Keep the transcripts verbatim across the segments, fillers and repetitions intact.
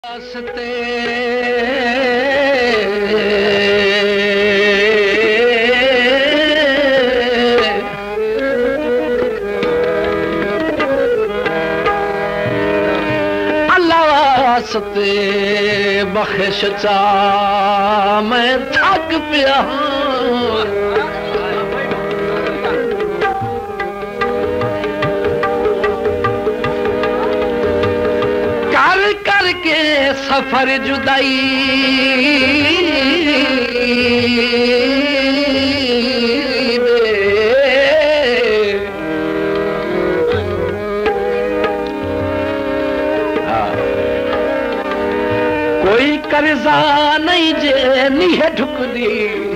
वास्ते अल्लाह वास्ते बख्श चा मैं थक पिया के सफर जुदाई कोई कर्जा नहीं जे नहीं ढुकदी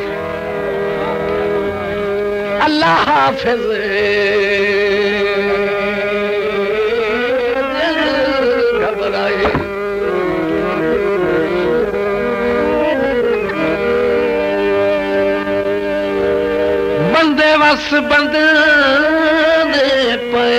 अल्लाह हाफिज घबराए बंदे वस बंद पे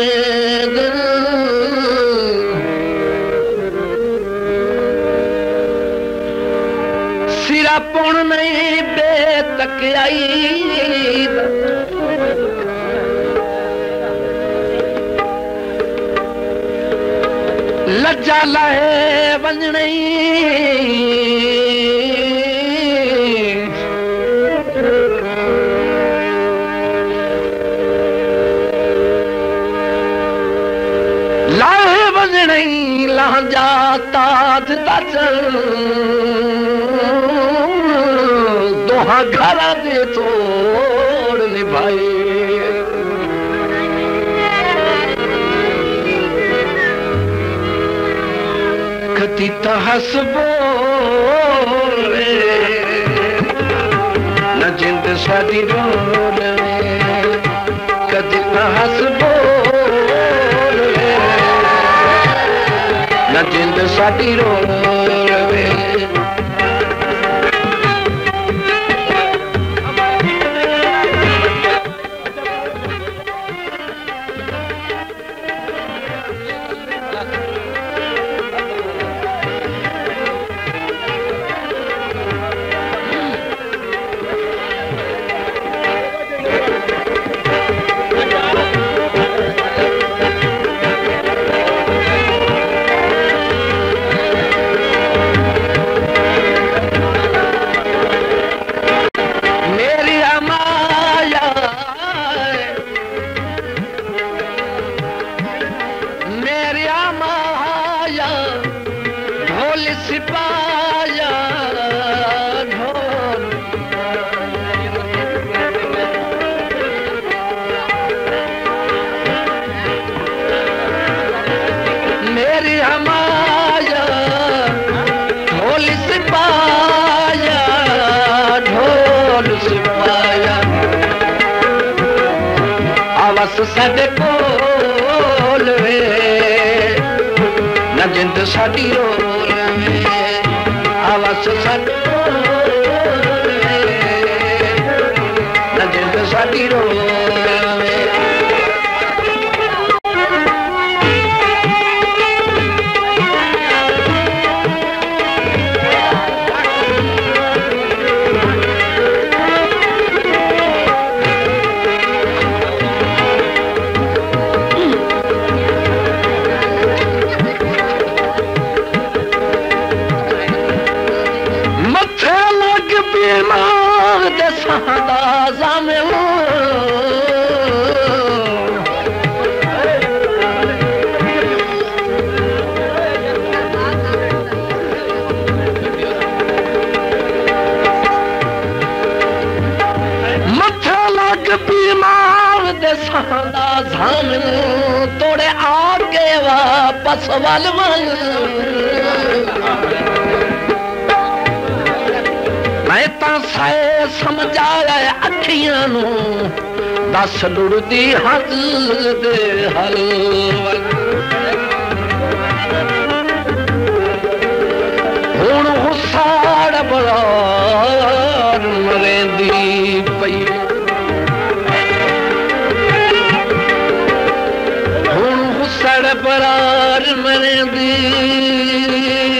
सिरा पुण नहीं बेतकियाई लज्जा लाए वंजनी नहीं लांजा ताज ताचन दोहा घर दे तोड़ निभाई कति तहस बोले न जिंद सादी रोले कति तहस बोले न जिंद साडी रो रवे सिपाया ढोल मेरी हमाया ढोल सिपाया ढोल सिपाया आवाज साडे कोल वे न जिंद साडी रो आवाज साडी न जिंद साडी रो बीमार दे सादा झामन तोड़े आगे वापस वल वल मैं तां साए समझाया अखियां नू दस लुड़दी हज दे हल हुण हुसाड़ बरार मरेंदी पई बरार मरेंदी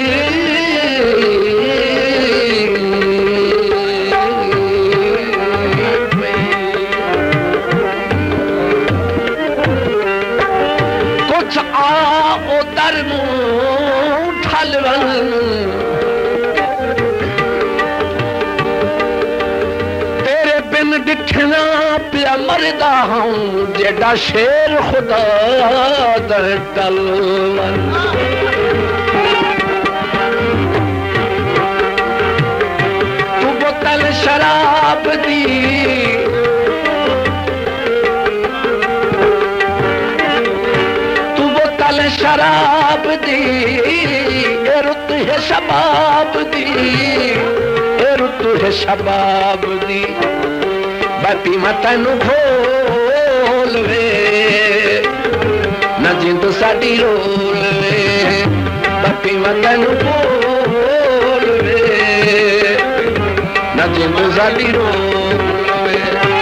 हलवन तेरे बिन डिठना पिया मरदा हूं जेड़ा शेर खुदा दर टलवन तू बोतल शराब दी शराब दी ए रुत है शबाब दी ए रुत है शबाब दी बाती मतनु खोल वे न जिंद साडी रोल वे बाती मतनु खोल वे न जिंद साडी रोल वे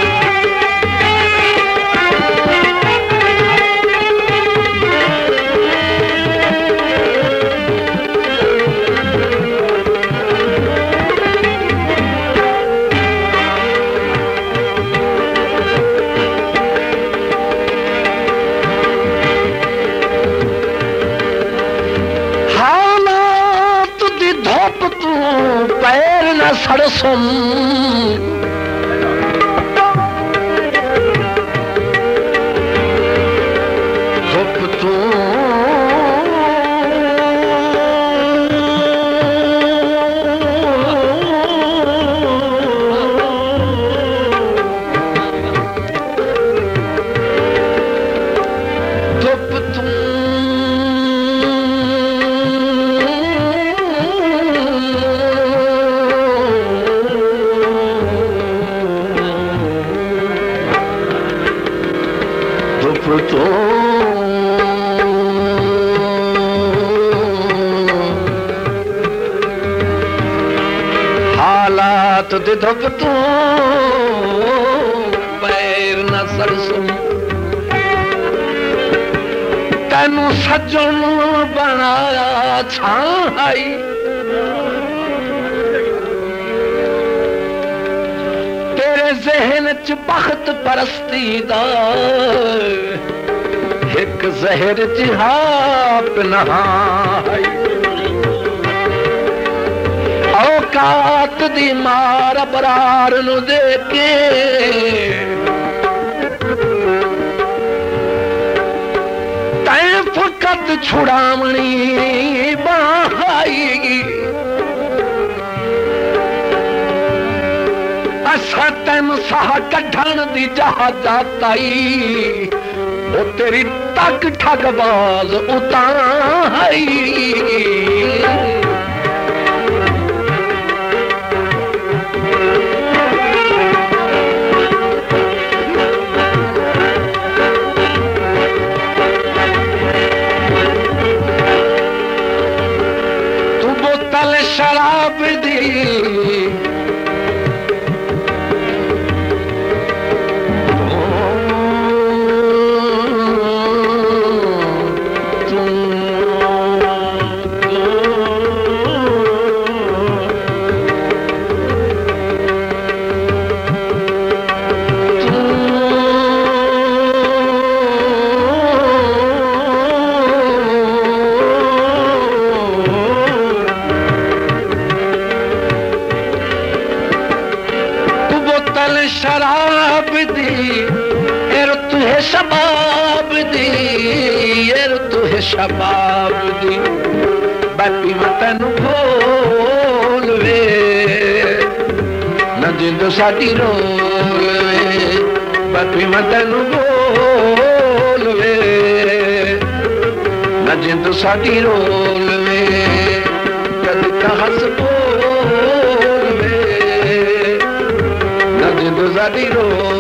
पैर न सरसम धुप तू धुप तू तो हालात दे धुप तू पैर न सरसों तेनू सजन बनाया छाई तेरे ज़हन च बख्त परस्ती दा एक जहर जिहाब नहाई औकात दी मार बरार नु दे के तैं फकत छुड़ावनी बाई असा तेन साह कढ़ण दी जहाजाताई ओ तेरी तक ठगबाज उताई तू बोतल शराब दी शराब दी ए रुत है शबाब दी ए रुत है शबाब दी बाती मतन खोल वे न जिंद साडी रोल वे बाती मतन खोल वे न जिंद साडी रोल वे कद कहस बोल वे जिंद साडी रोल